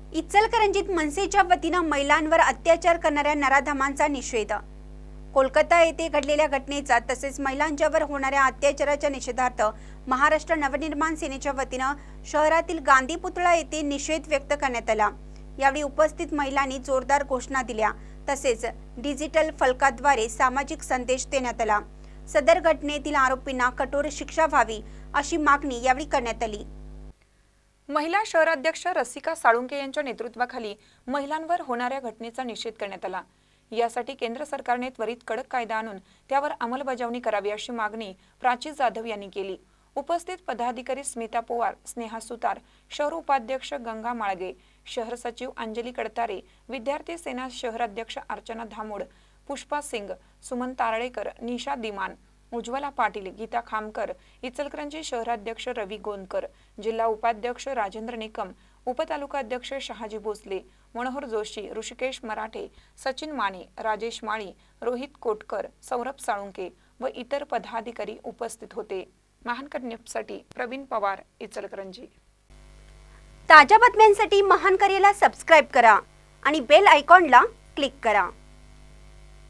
इचलकरंजीत मनसेच्या वतीनं महिलांवर अत्याचार करणाऱ्या नराधमांचा निषेध। कोलकाता येथे घडलेल्या घटनेचा तसेच महिलांच्यावर होणाऱ्या अत्याचाराच्या निषेधार्थ महाराष्ट्र नवनिर्माण सेनेच्या वतीनं शहरातील गांधी पुतळा येथे निषेध व्यक्त करण्यात आला। यावेळी उपस्थित महिलांनी जोरदार घोषणा दिल्या तसेच डिजिटल फलकाद्वारे सामाजिक संदेश देण्यात आला। सदर घटनेतील आरोपींना कठोर शिक्षा व्हावी अशी मागणी यावेळी करण्यात आली। महिला शहराध्यक्ष रसिका साळुंके यांच्या नेतृत्वाखाली महिलांवर होणाऱ्या घटनेचा निषेध करण्यात आला। यासाठी केंद्र सरकारने त्वरित कडक कायदा आणून त्यावर अंमलबजावणी करावी अशी मागणी प्राची जाधव यांनी केली। उपस्थित पदाधिकारी स्मिता पवार, स्नेहा सुतार, शहर उपाध्यक्ष गंगा माळगे, शहर सचिव अंजली कडतारे, विद्यार्थी सेना शहराध्यक्ष अर्चना धामोड, पुष्पा सिंग, सुमन तारळेकर, निशा दिमान, उज्ज्वला पाटील, गीता खामकर, इचलकरंजी शहराध्यक्ष रवी गोंदकर, जिल्हा उपाध्यक्ष राजेंद्र निकम, उपतालुकाध्यक्ष शहाजी भोसले, मनोहर जोशी, ऋषिकेश मराठे, सचिन माने, राजेश माळी, रोहित कोटकर, सौरभ साळुंके व इतर पदाधिकारी उपस्थित होते। महानकर न्यूजसाठी प्रवीण पवार, इचलकरंजी। ताज्या बातम्यांसाठी महानकरेला सबस्क्राइब करा आणि बेल आयकॉनला क्लिक करा।